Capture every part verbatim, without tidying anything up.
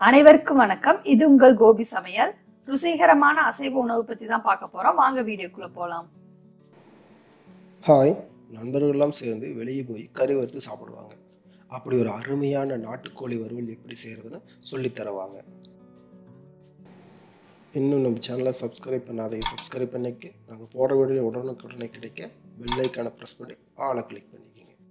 அனைவருக்கும் வணக்கம். இது உங்கள் கோபி சமையல். ருசிகரமான அசைவ உணவு பத்தி தான் பார்க்க போறோம். வாங்க வீடியோக்குள்ள போலாம். ஹாய், நண்பர்களெல்லாம் சேர்ந்து வெளியே போய் கறி வறுத்து சாப்பிடுவாங்க. அப்படி ஒரு அருமையான நாட்டுக்கோழி வறுவல் எப்படி செய்கிறதுன்னு சொல்லித்தரவாங்க. இன்னும் நம்ம சேனலை சப்ஸ்கிரைப் பண்ணாதையும் சப்ஸ்கிரைப் பண்ணிக்க, நாங்கள் போடுற வீடியோ உடனுக்குடனே கிடைக்க பெல் ஐக்கானை ப்ரெஸ் பண்ணி ஆளை கிளிக் பண்ணிக்கோங்க.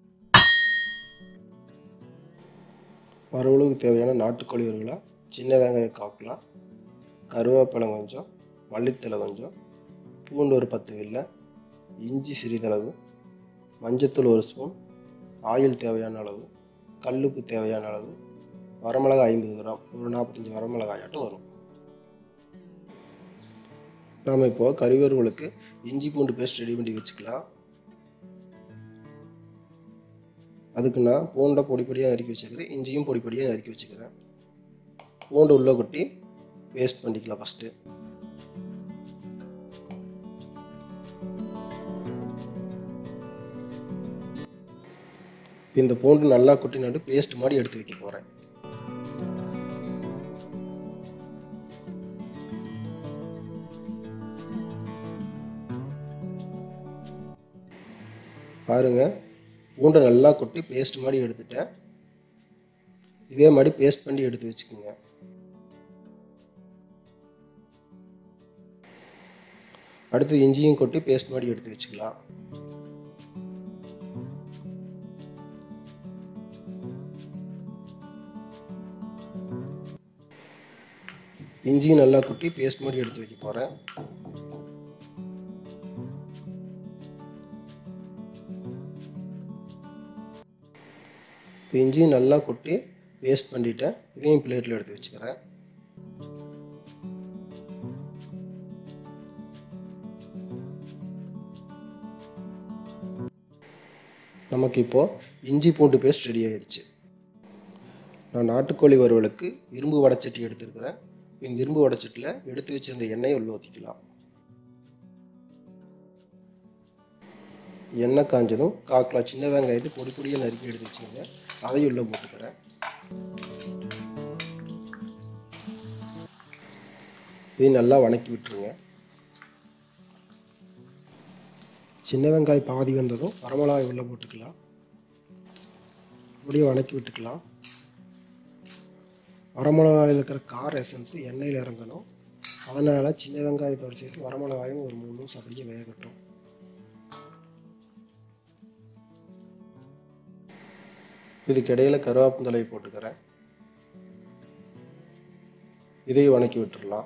வறுவலுக்கு தேவையான நாட்டுக்கோழி வறுவலாக சின்ன வெங்காயம் காக்கலாம், கருவேப்பிலை கொஞ்சம், மல்லித்தலை கொஞ்சம், பூண்டு ஒரு பத்து வில்லை, இஞ்சி சிறிதளவு, மஞ்சத்தூள் ஒரு ஸ்பூன், ஆயில் தேவையான அளவு, கல்லுப்பு தேவையான அளவு, வரமிளகாய் ஐம்பது கிராம், ஒரு நாற்பத்தஞ்சு வரமிளகாயாட்டும் வரும். நாம் இப்போது கறி வறுவலுக்கு இஞ்சி பூண்டு பேஸ்ட் ரெடி பண்ணி வச்சுக்கலாம். அதுக்கு நான் பூண்டை பொடி பொடியாக நறுக்கி வச்சுக்கிறேன், இஞ்சியும் பொடி பொடியாக நறுக்கி வச்சுக்கிறேன். பூண்டு உள்ளே கொட்டி பேஸ்ட் பண்ணிக்கலாம். ஃபஸ்ட்டு இந்த பூண்டு நல்லா கொட்டி நட்டு பேஸ்ட் மாதிரி எடுத்து வைக்க போகிறேன். பாருங்கள், பூண்டை நல்லா கொட்டி பேஸ்ட் மாதிரி எடுத்துட்டேன். இதே மாதிரி பேஸ்ட் பண்ணி எடுத்து வச்சுக்கோங்க. அடுத்து இஞ்சியும் கொட்டி பேஸ்ட் மாதிரி எடுத்து வச்சுக்கலாம். இஞ்சியும் நல்லா கொட்டி பேஸ்ட் மாதிரி எடுத்து வைக்க போகிறேன். இப்போ இஞ்சியும் நல்லா கொட்டி பேஸ்ட் பண்ணிவிட்டேன். இதையும் பிளேட்டில் எடுத்து வச்சுக்கிறேன். நமக்கு இப்போது இஞ்சி பூண்டு பேஸ்ட் ரெடி ஆகிடுச்சு. நான் நாட்டுக்கோழி வறுவலுக்கு இரும்பு வடைச்சட்டி எடுத்துருக்கிறேன். இந்த இரும்பு வடைச்சட்டியில் எடுத்து வச்சுருந்த எண்ணெயை உள்ள ஊற்றிக்கலாம். எண்ணெய் காஞ்சதும் காக்கிலா சின்ன வெங்காயத்தை பொடி பொடியாக நறுக்கி எடுத்து வச்சுருங்க, அதையும் உள்ளே போட்டுக்கிறேன். இதையும் நல்லா வணக்கி விட்டுருங்க. சின்ன வெங்காயம் பாதி வந்ததும் வரமிளகாய் உள்ளே போட்டுக்கலாம். அப்படியே வணக்கி விட்டுக்கலாம். வரமிளகாயில் இருக்கிற கார எசன்ஸ் எண்ணெயில் இறங்கணும். அதனால் சின்ன வெங்காயத்தோடு சேர்த்து வரமிளகாயும் ஒரு மூணு நிமிஷம் அப்படியே வேகட்டும். இதுக்கு இடையில கருவேப்பந்தலையை போட்டுக்கிறேன். இதையும் வணக்கி விட்டுடலாம்.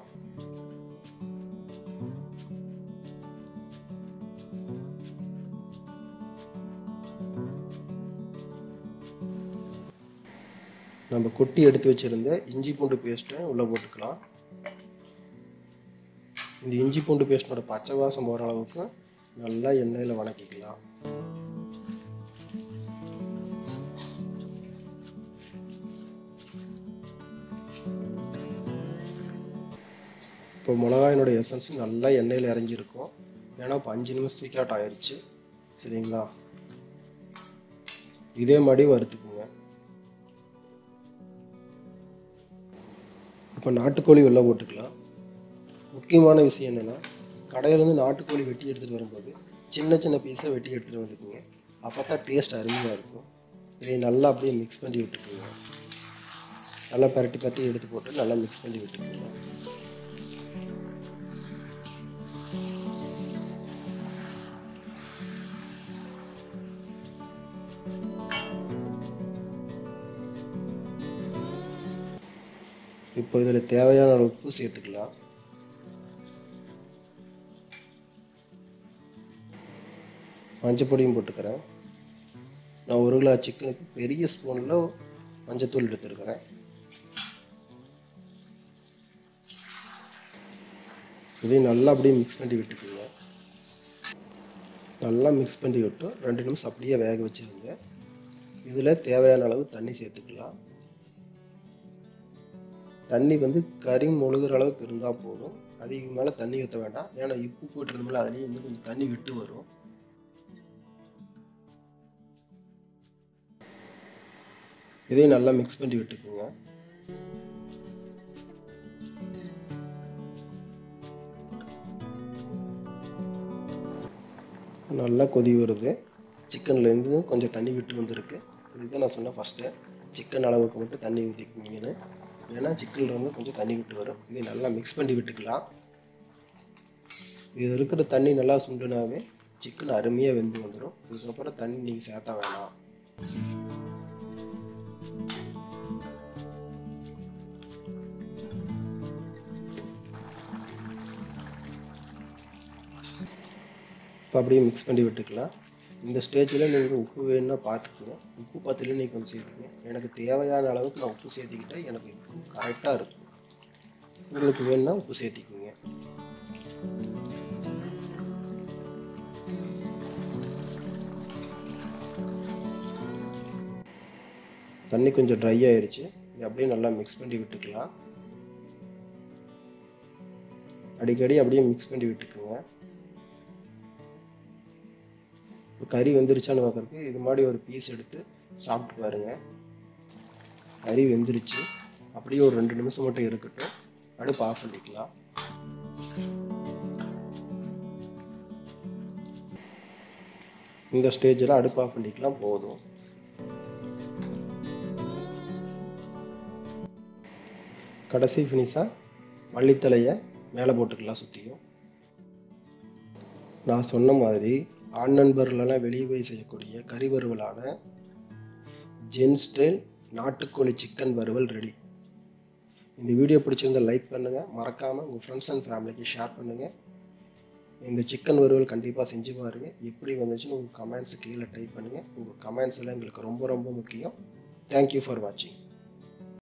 நம்ம கொட்டி எடுத்து வச்சிருந்த இஞ்சி பூண்டு பேஸ்ட்டை உள்ளே போட்டுக்கலாம். இந்த இஞ்சி பூண்டு பேஸ்ட்டோட பச்சை வாசம் போகிற அளவுக்கு நல்லா எண்ணெயில் வணக்கிக்கலாம். இப்போ மிளகாயினுடைய எசன்ஸ் நல்லா எண்ணெயில் இறங்கியிருக்கும். ஏன்னா இப்போ அஞ்சு நிமிஷத்துக்கு ஆட் ஆயிடுச்சு. சரிங்களா? இதே மாதிரி வறுத்துக்குங்க. இப்போ நாட்டுக்கோழி உள்ளே போட்டுக்கலாம். முக்கியமான விஷயம் என்னென்னா, கடையிலேருந்து நாட்டுக்கோழி வெட்டி எடுத்துகிட்டு வரும்போது சின்ன சின்ன பீஸாக வெட்டி எடுத்துகிட்டு வந்துக்குங்க. அப்போ தான் டேஸ்ட் அருமையாக இருக்கும். இதை நல்லா அப்படியே மிக்ஸ் பண்ணி விட்டுக்குங்க. நல்லா பரட்டி பரட்டி எடுத்து போட்டு நல்லா மிக்ஸ் பண்ணி விட்டுக்குங்க. இப்போ இதில் தேவையான அளவு உப்பு சேர்த்துக்கலாம். மஞ்சப்பொடியும் போட்டுக்கிறேன். நான் ஒரு கிலோ சிக்கனுக்கு பெரிய ஸ்பூனில் மஞ்சத்தூள் எடுத்துருக்கிறேன். இதையும் நல்லா அப்படியே மிக்ஸ் பண்ணி விட்டுக்குங்க. நல்லா மிக்ஸ் பண்ணி விட்டு ரெண்டு நிமிஷம் அப்படியே வேக வச்சுருங்க. இதில் தேவையான அளவு தண்ணி சேர்த்துக்கலாம். தண்ணி வந்து கறி முழுகிற அளவுக்கு இருந்தால் போதும். அதுக்கு மேலே தண்ணி ஊற்ற வேண்டாம். ஏன்னா உப்பு போட்டுருந்தோம்ல, அதுலேயும் இன்னும் கொஞ்சம் தண்ணி விட்டு வரும். இதையும் நல்லா மிக்ஸ் பண்ணி விட்டுக்குங்க. நல்லா கொதி வருது. சிக்கன்லேருந்து கொஞ்சம் தண்ணி விட்டு வந்திருக்கு. இதுதான் நான் சொன்னேன் ஃபஸ்ட்டு, சிக்கன் அளவுக்கு மட்டும் தண்ணி ஊற்றிக்கிங்கன்னு. ஏன்னா சிக்கன்லேருந்து கொஞ்சம் தண்ணி விட்டு வரும். இதை நல்லா மிக்ஸ் பண்ணி விட்டுக்கலாம். இது இருக்கிற தண்ணி நல்லா சுண்டுனாவே சிக்கன் அருமையாக வெந்து வந்துடும். இதுக்கப்புறம் தண்ணி நீங்கள் சேர்த்த வேணாம். இப்போ அப்படியே மிக்ஸ் பண்ணி விட்டுக்கலாம். இந்த ஸ்டேஜில் நீங்கள் உப்பு வேணும்னா பார்த்துக்குங்க. உப்பு பார்த்துல நீங்கள் கொஞ்சம் சேர்த்துக்குங்க. எனக்கு தேவையான அளவுக்கு நான் உப்பு சேர்த்திக்கிட்டேன். எனக்கு உப்பு கரெக்டாக இருக்கும். உங்களுக்கு வேணும்னா உப்பு சேர்த்திக்குங்க. தண்ணி கொஞ்சம் ட்ரை ஆயிடுச்சு. இது அப்படியே நல்லா மிக்ஸ் பண்ணி விட்டுக்கலாம். அடிக்கடி அப்படியே மிக்ஸ் பண்ணி விட்டுக்குங்க. இப்போ கறி வெந்துருச்சான்னு பார்க்குறதுக்கு இது மாதிரி ஒரு பீஸ் எடுத்து சாப்பிட்டு பாருங்கள். கறி வெந்துருச்சு. அப்படியே ஒரு ரெண்டு நிமிஷம் மட்டும் இருக்கட்டும். அடுப்பு ஆஃப் பண்ணிக்கலாம். இந்த ஸ்டேஜில் அடுப்பு ஆஃப் பண்ணிக்கலாம். போதும். கடைசி ஃபினிஷாக மல்லித்தலையை மேலே போட்டுக்கலாம் சுற்றியும். நான் சொன்ன மாதிரி ஆண் நண்பர்களெல்லாம் வெளியே போய் செய்யக்கூடிய கறி வறுவலான ஜென் ஸ்டைல் நாட்டுக்கோழி சிக்கன் வறுவல் ரெடி. இந்த வீடியோ பிடிச்சிருந்தா லைக் பண்ணுங்கள். மறக்காமல் உங்கள் ஃப்ரெண்ட்ஸ் அண்ட் ஃபேமிலிக்கு ஷேர் பண்ணுங்கள். இந்த சிக்கன் வறுவல் கண்டிப்பாக செஞ்சு பாருங்கள். எப்படி வந்துச்சுன்னு உங்கள் கமெண்ட்ஸ் கீழே டைப் பண்ணுங்கள். உங்கள் கமெண்ட்ஸ் எல்லாம் எங்களுக்கு ரொம்ப ரொம்ப முக்கியம். தேங்க்யூ ஃபார் வாட்சிங்.